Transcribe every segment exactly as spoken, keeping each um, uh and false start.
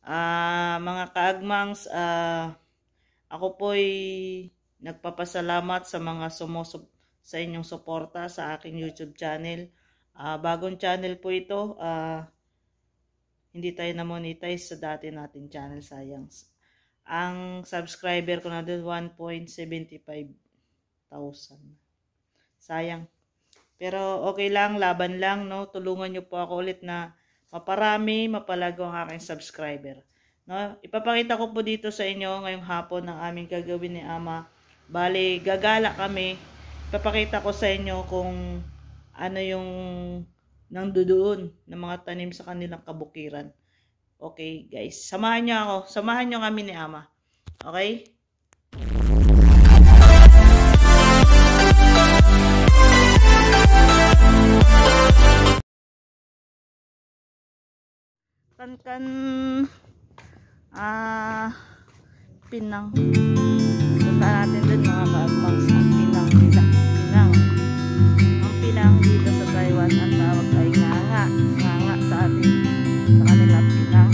Ah, mga kaagmangs, ah, ako po'y nagpapasalamat sa mga sumusub sa inyong suporta sa aking YouTube channel. Ah, bagong channel po ito. Ah, hindi tayo na-monetize sa dati nating channel, sayang. Ang subscriber ko na doon one point seven five thousand. Sayang. Pero okay lang, laban lang, no? Tulungan niyo po ako ulit na maparami, mapalago ang aking subscriber. No? Ipapakita ko po dito sa inyo ngayong hapon ng aming gagawin ni Ama. Bali, gagala kami. Ipapakita ko sa inyo kung ano yung nandoon ng mga tanim sa kanilang kabukiran. Okay, guys. Samahan niyo ako. Samahan niyo kami ni Ama. Okay? Kan-kan ah pinang. Punta natin dun mga kaagmangs ang pinang nila. Pinang. Ang pinang dito sa Taiwan ang tawag ay nganga. Nganga sa atin. Sa kanila pinang.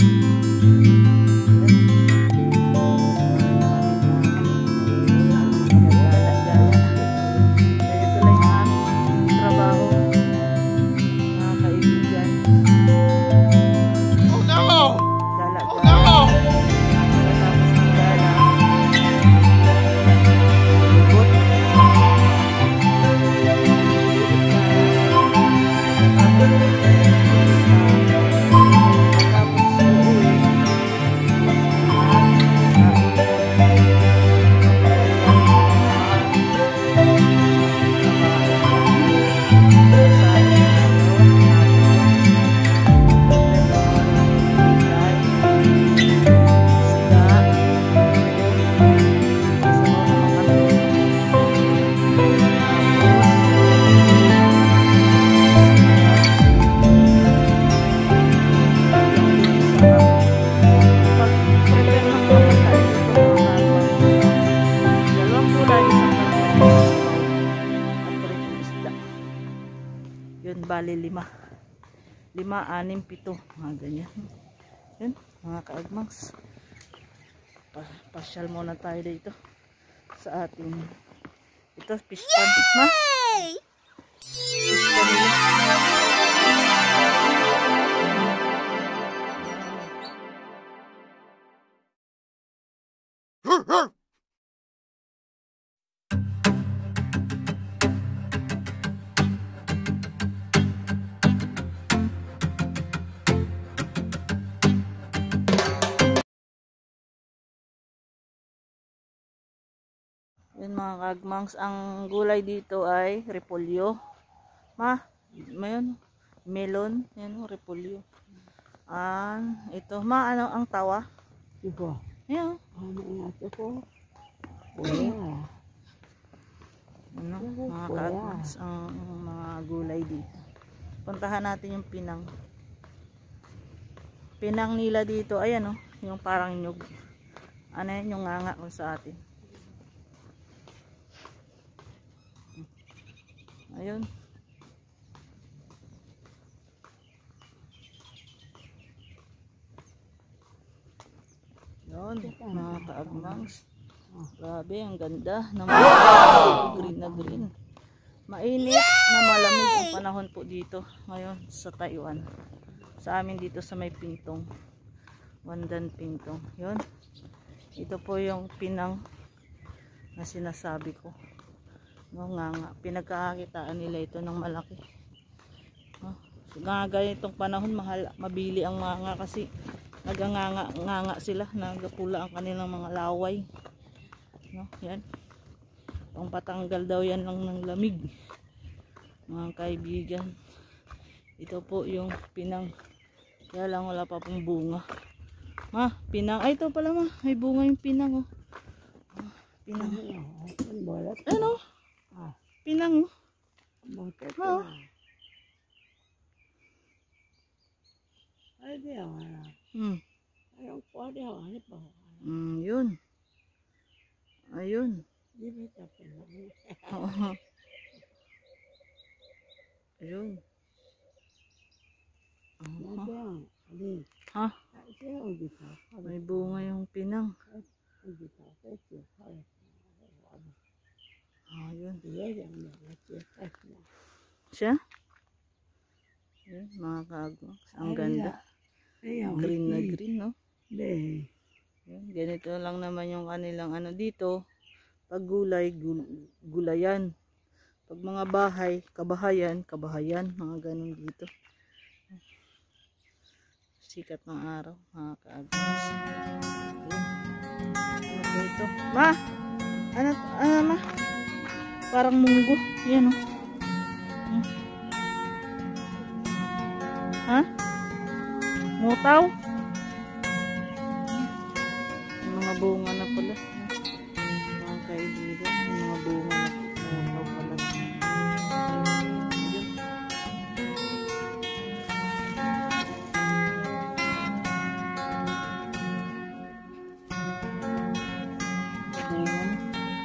Bali lima lima, anim, pito mga ganyan. Yun mga kaagmangs, pa pasyal muna tayo dito sa ating ito pispan ma pispan nila. Yun mga kaagmangs, ang gulay dito ay repolyo. Ma, mayon, melon, yan repolyo. Ah, ito, ma, ano ang tawa? Iba. Yan. Ano ang ito ko? Kuya. Ano, mga kaagmangs, ang, ang mga gulay dito. Puntahan natin yung pinang. Pinang nila dito, ayan o, yung parang nyug. Ano yan, yung nganga ko sa atin. Ayun. Yun, mga kaagmangs. Grabe, ang ganda. Wow! Green na green. Mainit na malamig ang panahon po dito ngayon sa Taiwan. Sa amin dito sa may Pingtong. Wandan Pingtong. Yun. Ito po yung pinang na sinasabi ko. No, nga nga, pinagkakakitaan nila ito ng malaki. No, so, nga ganitong panahon mahal, mabili ang mga nga kasi naganganga nganga sila, nagapula ang kanilang mga laway. No, yan. Pang patanggal daw yan lang ng lamig. Mga kaibigan. Ito po yung pinang. Kaya lang wala pa pong bunga. Ma, pinang. Ay, ito pala ma. May bunga yung pinang oh. Pinang. Ano? Ah, pinang. Oh. Ay, di ako. Hmm. Ayun po, di ako. Ano po? Hmm, yun. Ayun. Di ba ito pinang? Oo. Ayun. Ano? Ha? gitu. May bunga yung pinang. Gitu. Itu kalau Ah, yun. dia yang ngerti kasih. Siya? Yun, mga kaagmaks. Ang ganda. Ayun, Green na green, no? Deh. Yun, ganito lang naman yung kanilang ano dito. Pag gulay, gul gulayan. Pag mga bahay, kabahayan, kabahayan. Mga ganun dito. Sikat ng araw, mga kaagmaks. Yun. Ano po ito? Ma! Ano, ano ma? Parang munggo. Yan, oh. Hmm. Ha? Mutaw? Yung mga bunga na pala. Mga kaibigan, yung mga bunga na mutaw pala. Yun. Bunga na.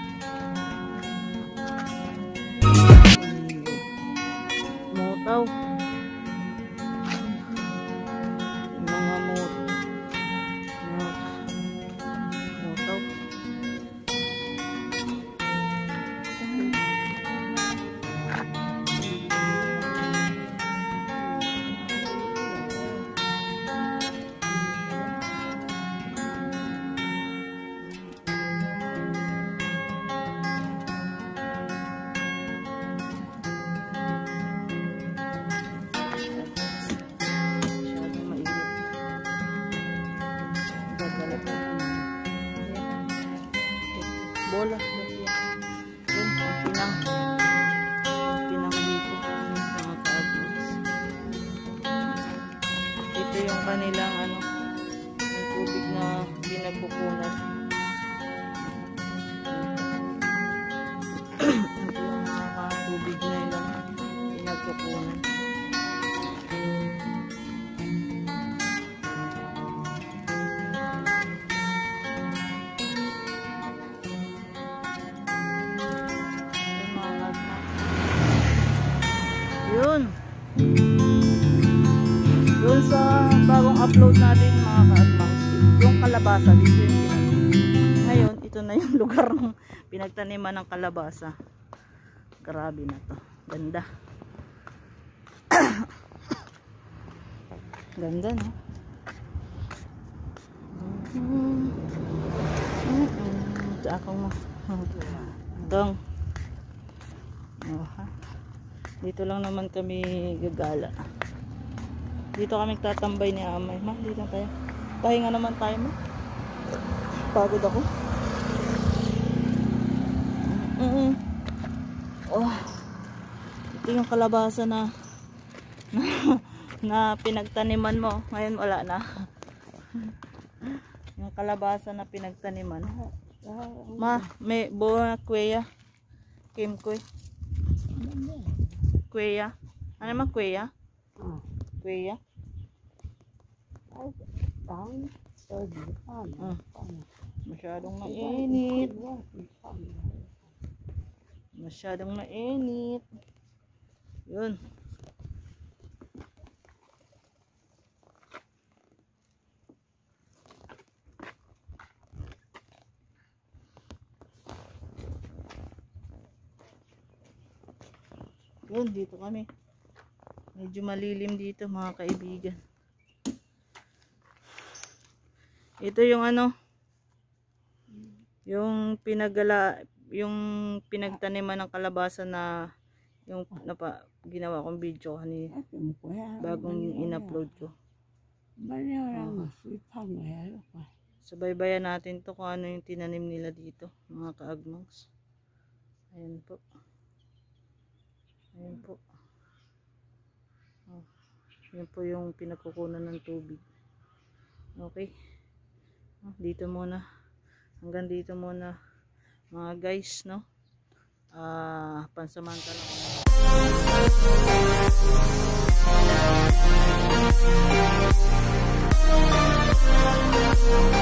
Mutaw. Mga mut. Mga mutaw. Masyadong mainit. Gagalat na. Bola. Yun, ang pinang. Pinang dito. Mga kaagmaks. Ito yung kanilang ano, yung tubig na pinagkukunan. Ito yung mga tubig na ilang pinagkukunan. Yun. Yun sa bagong upload natin mga kaagmaks. Yung kalabasa dito yung pinag- Ngayon, ito na yung lugar ng pinagtaniman ng kalabasa. Grabe na to. Ganda. Ganda, no? Mm-hmm. Mm-hmm. Sa akong mo. Dong. Oh, ha? Dito lang naman kami gagala. Dito kami tatambay ni Amay. Ma, dito tayo. Pahinga naman tayo, ma. Pagod ako. Mm -mm. Oh. Ito yung kalabasa na na, na pinagtaniman mo. Ngayon wala na. Yung kalabasa na pinagtaniman. Ma, may buwa kuya. Kim kuy. Kuya. Ano naman kuya? Ah, Kuya. ay, tang, pwede, ano, Ah. ano. Masyadong mainit. Masyadong mainit. Yun. Yun, dito kami. Medyo malilim dito mga kaibigan. Ito yung ano, yung pinagala, yung pinagtaniman ng kalabasa na yung napa, ginawa kong video kanina. Bagong in-upload ko. Subaybayan natin to kung ano yung tinanim nila dito, mga kaagmangs. Ayan po. Ayan po. Oh, yan po yung pinagkukunan ng tubig. Okay. Oh, dito muna. Hanggang dito muna mga guys, no? Ah, uh, pansamantala. Thank you.